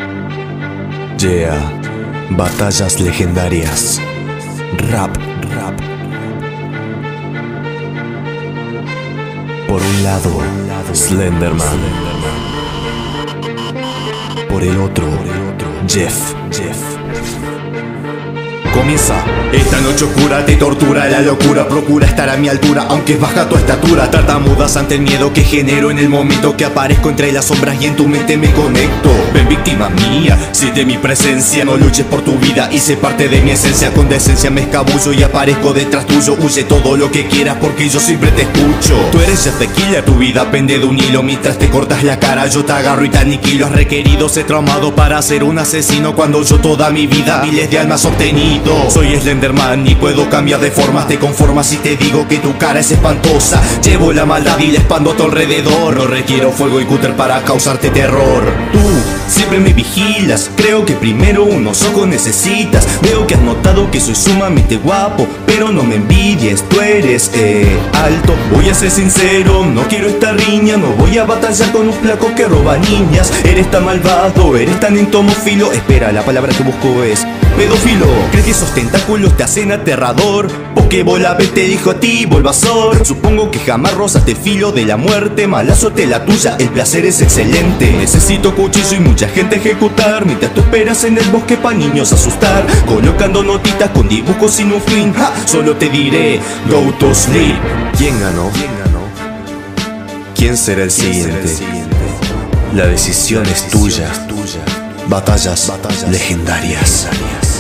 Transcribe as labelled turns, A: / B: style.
A: Yeah, batallas legendarias. Rap. Por un lado, Slenderman. Por el otro, Jeff. Comienza.
B: Esta noche oscura te tortura la locura. Procura estar a mi altura, aunque es baja tu estatura. Tartamudas ante el miedo que genero en el momento que aparezco entre las sombras y en tu mente me conecto. Ven, víctima mía, siente mi presencia. No luches por tu vida y sé parte de mi esencia. Con decencia me escabullo y aparezco detrás tuyo. Huye todo lo que quieras porque yo siempre te escucho. Tú eres Jeff the Killer, tu vida pende de un hilo. Mientras te cortas la cara yo te agarro y te aniquilo. Has requerido ser traumado para ser un asesino, cuando yo toda mi vida miles de almas obtenido. Soy Slenderman y puedo cambiar de formas. Te conformas si te digo que tu cara es espantosa. Llevo la maldad y la expando a tu alrededor. No requiero fuego y cúter para causarte terror. Tú siempre me vigilas, creo que primero unos ojos necesitas. Veo que has notado que soy sumamente guapo, pero no me envidies, tú eres alto. Voy a ser sincero, no quiero esta riña. No voy a batallar con un flaco que roba niñas. Eres tan malvado, eres tan entomófilo. Espera, la palabra que busco es pedófilo. ¿Crees que esos tentáculos te hacen aterrador? Pokébola te dijo a ti, Bulbasaur. Supongo que jamás rozaste el filo de la muerte. Mala suerte la tuya, el placer es excelente. Necesito cuchillo y mucha gente ejecutar, mientras tú esperas en el bosque pa' niños asustar, colocando notitas con dibujos sin un fin. ¡Ja! Solo te diré, go to sleep.
A: ¿Quién ganó? ¿Quién será el siguiente? La decisión es tuya. Batallas legendarias.